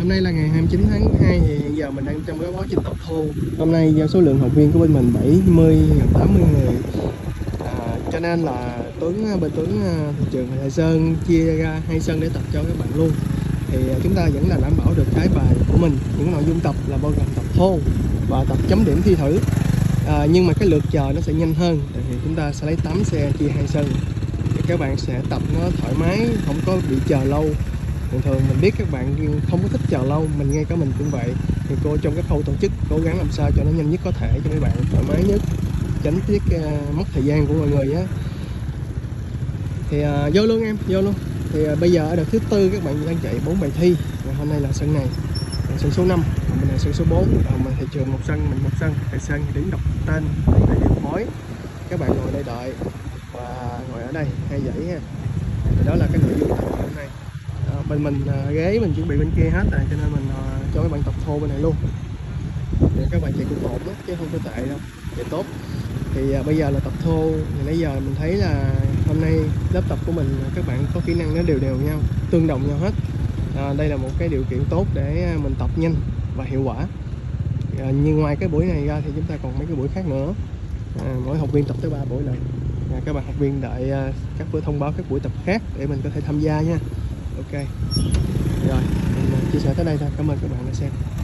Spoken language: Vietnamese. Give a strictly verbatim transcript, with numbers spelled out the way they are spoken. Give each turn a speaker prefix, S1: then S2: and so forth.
S1: hôm nay là ngày hai mươi chín tháng hai, thì hiện giờ mình đang trong cái quá trình tập thô. Hôm nay do số lượng học viên của bên mình bảy mươi gần tám mươi người, à, cho nên là Tuấn bên Tuấn thuộc trường Hải Sơn chia ra hai sân để tập cho các bạn luôn. Thì chúng ta vẫn là đảm bảo được cái bài của mình. Những nội dung tập là bao gồm tập thô và tập chấm điểm thi thử, à, nhưng mà cái lượt chờ nó sẽ nhanh hơn, tại vì chúng ta sẽ lấy tám xe chia hai sân thì các bạn sẽ tập nó thoải mái, không có bị chờ lâu. Thường thường mình biết các bạn không có thích chờ lâu, mình ngay cả mình cũng vậy. Thì cô trong cái khâu tổ chức cố gắng làm sao cho nó nhanh nhất có thể cho mấy bạn thoải mái nhất, tránh tiết uh, mất thời gian của mọi người nhé. Thì uh, vô luôn em, vô luôn. Thì uh, bây giờ ở đợt thứ tư các bạn đang chạy bốn bài thi. Và hôm nay là sân này, là sân số năm, mình là sân số bốn. Và mình thì trường một sân, mình một sân. Tại sân thì đứng đọc tên, để điều phối. Các bạn ngồi đây đợi và ngồi ở đây hai dãy ha. Thì đó là cái nội dung tập hôm nay. À, bên mình uh, ghế mình chuẩn bị bên kia hết rồi, cho nên mình uh, cho các bạn tập thô bên này luôn. Thì các bạn chạy cũng ổn đó, chứ không có tệ đâu, chạy tốt. Thì uh, bây giờ là tập thô. Thì nãy giờ mình thấy là hôm nay lớp tập của mình các bạn có kỹ năng nó đều đều nhau, tương đồng nhau hết. À, đây là một cái điều kiện tốt để mình tập nhanh và hiệu quả. À, nhưng ngoài cái buổi này ra thì chúng ta còn mấy cái buổi khác nữa. À, mỗi học viên tập tới ba buổi lận. À, các bạn học viên đợi uh, các bữa thông báo các buổi tập khác để mình có thể tham gia nha. Ok rồi, mình chia sẻ tới đây thôi. Cảm ơn các bạn đã xem.